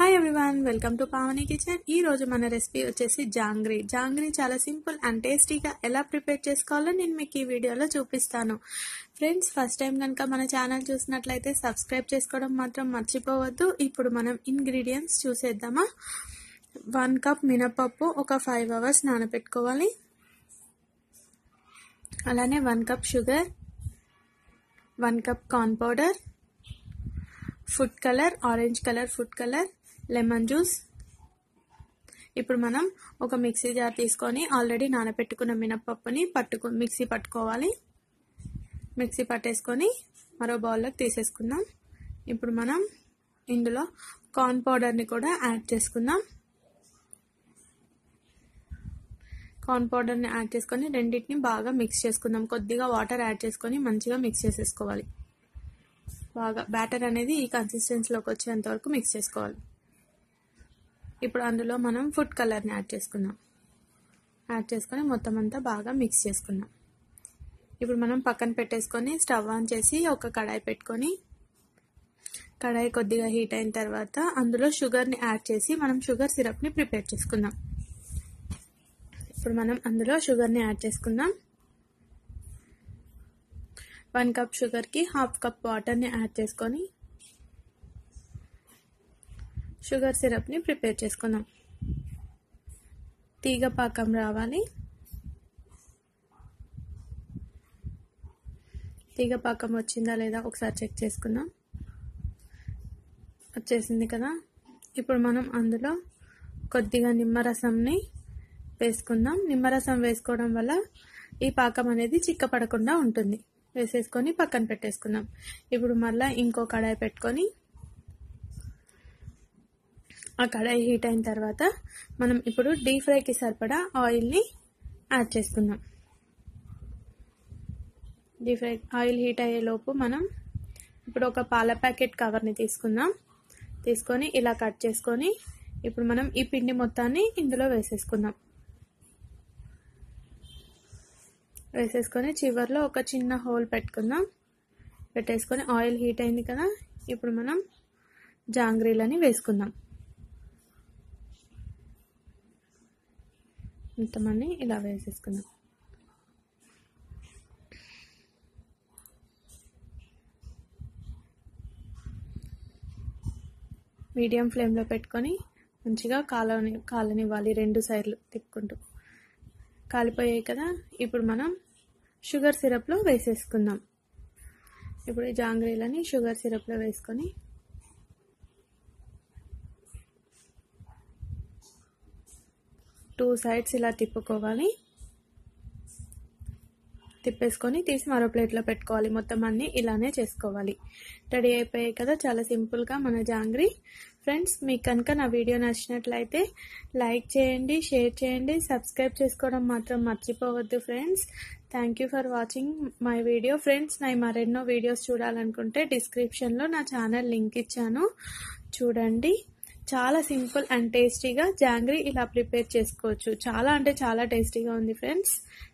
Hi everyone, welcome to Pavani kitchen. ఈ రోజు మన రెసిపీ వచ్చేసి జాంగ్రీ. జాంగ్రీ చాలా సింపుల్ అండ్ టేస్టీగా ఎలా ప్రిపేర్ చేసుకోవాలో నేను మీకు ఈ వీడియోలో చూపిస్తాను. ఫ్రెండ్స్, ఫస్ట్ టైం కనుక మన ఛానల్ చూసినట్లయితే సబ్స్క్రైబ్ చేసుకోవడం మాత్రం మర్చిపోవద్దు. ఇప్పుడు మనం ఇంగ్రీడియంట్స్ చూసేద్దామా. 1 కప్ మినపప్పు ఒక 5 అవర్స్ నానబెట్టుకోవాలి. అలానే 1 cup sugar, 1 cup corn powder, food colour, orange colour food colour, lemon juice. ఇప్పుడు మనం ఒక మిక్సీ జార్ తీసుకొని ఆల్రెడీ నానబెట్టుకున్న మినపప్పుని మిక్సీ పట్టుకోవాలి. మిక్సీ పట్టేసుకొని మరో బౌల్లోకి తీసేసుకుందాం. ఇప్పుడు మనం ఇందులో కార్న్ పౌడర్ని కూడా యాడ్ చేసుకుందాం. కార్న్ పౌడర్ని యాడ్ చేసుకొని రెండింటిని బాగా మిక్స్ చేసుకుందాం. కొద్దిగా వాటర్ యాడ్ చేసుకొని మంచిగా మిక్స్ చేసేసుకోవాలి. బాగా బ్యాటర్ అనేది ఈ కన్సిస్టెన్సీలోకి వచ్చేంత వరకు మిక్స్ చేసుకోవాలి. ఇప్పుడు అందులో మనం ఫుడ్ కలర్ని యాడ్ చేసుకుందాం. యాడ్ చేసుకొని మొత్తం అంతా బాగా మిక్స్ చేసుకుందాం. ఇప్పుడు మనం పక్కన పెట్టేసుకొని స్టవ్ ఆన్ చేసి ఒక కడాయి పెట్టుకొని, కడాయి కొద్దిగా హీట్ అయిన తర్వాత అందులో షుగర్ని యాడ్ చేసి మనం షుగర్ సిరప్ని ప్రిపేర్ చేసుకుందాం. ఇప్పుడు మనం అందులో షుగర్ని యాడ్ చేసుకుందాం. 1 కప్ షుగర్కి 1/2 కప్ వాటర్ని యాడ్ చేసుకొని షుగర్ సిరప్ని ప్రిపేర్ చేసుకుందాం. తీగ పాకం రావాలి. తీగ పాకం వచ్చిందా లేదా ఒకసారి చెక్ చేసుకుందాం. వచ్చేసింది కదా. ఇప్పుడు మనం అందులో కొద్దిగా నిమ్మరసంని వేసుకుందాం. నిమ్మరసం వేసుకోవడం వల్ల ఈ పాకం అనేది చిక్కపడకుండా ఉంటుంది. వేసేసుకొని పక్కన పెట్టేసుకుందాం. ఇప్పుడు మళ్ళీ ఇంకో కడాయి పెట్టుకొని, ఆ కడాయి హీట్ అయిన తర్వాత మనం ఇప్పుడు డీప్ ఫ్రైకి సరిపడా ఆయిల్ని యాడ్ చేసుకుందాం. డీప్ ఫ్రై ఆయిల్ హీట్ అయ్యేలోపు మనం ఇప్పుడు ఒక పాల ప్యాకెట్ కవర్ని తీసుకొని ఇలా కట్ చేసుకొని ఇప్పుడు మనం ఈ పిండి మొత్తాన్ని ఇందులో వేసేసుకుందాం. వేసేసుకొని చివర్లో ఒక చిన్న హోల్ పెట్టుకుందాం. పెట్టేసుకొని ఆయిల్ హీట్ అయింది కదా. ఇప్పుడు మనం జాంగ్రీలని వేసుకుందాం. ఇంతమంది ఇలా వేసేసుకుందాం. మీడియం ఫ్లేమ్లో పెట్టుకొని మంచిగా కాలనివ్వాలి. 2 సైడ్లు తిప్పుకుంటూ. కాలిపోయాయి కదా. ఇప్పుడు మనం షుగర్ సిరప్లో వేసేసుకుందాం. ఇప్పుడు ఈ జాంగ్రీలని షుగర్ సిరప్లో వేసుకొని టూ సైడ్స్ ఇలా తిప్పుకోవాలి. తిప్పేసుకొని తీసి మరో ప్లేట్లో పెట్టుకోవాలి. మొత్తం అన్నీ ఇలానే చేసుకోవాలి. రెడీ అయిపోయాయి కదా, చాలా సింపుల్గా మన జాంగ్రీ. ఫ్రెండ్స్, మీకు కనుక నా వీడియో నచ్చినట్లయితే లైక్ చేయండి, షేర్ చేయండి, సబ్స్క్రైబ్ చేసుకోవడం మాత్రం మర్చిపోవద్దు. Friends, thank you for watching my video. Friends, నేను మరెన్నో వీడియోస్ చూడాలనుకుంటే డిస్క్రిప్షన్లో నా ఛానల్ లింక్ ఇచ్చాను, చూడండి. చాలా సింపుల్ అండ్ టేస్టీగా జాంగ్రీ ఇలా ప్రిపేర్ చేసుకోవచ్చు. చాలా అంటే చాలా టేస్టీగా ఉంది ఫ్రెండ్స్.